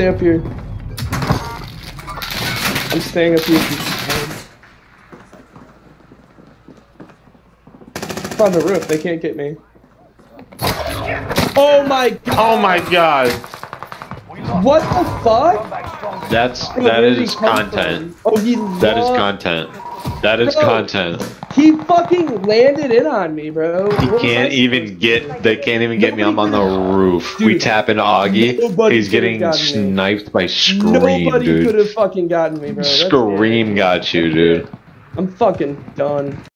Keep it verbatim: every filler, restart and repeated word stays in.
Stay up here. I'm staying up here. It's on the roof. They can't get me. Oh my god! Oh my god! What the fuck? That's Bro, that where did he is come content. from? Oh, he That is lo- content. That is Bro. content. He fucking landed in on me, bro. He What was I can't even supposed to get. do? They can't even get me. I'm on the roof. Dude, we tap into Augie. nobody He's could've getting gotten me. sniped by Scream, Nobody dude. could have fucking gotten me, bro. That's Scream it. got you, dude. I'm fucking done.